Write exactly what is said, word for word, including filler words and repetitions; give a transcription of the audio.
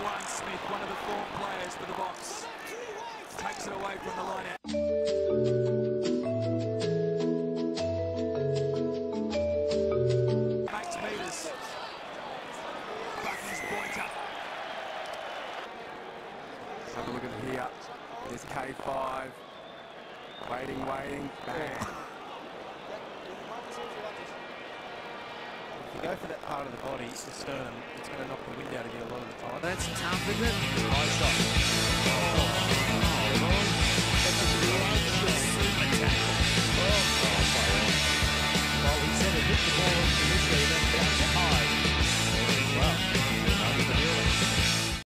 one. Smith, one of the form players for the box, takes it away from the line out. Makes meters. Bucky's pointer. Have a look at here. There's K five. Waiting, waiting. Bang. If you go for that part of the body, the sternum, it's going to knock the wind out of you a lot of the time. That's tough, isn't it? High shot. Oh, super tackle. Oh, well, he said it hit the ball initially, then bounced high.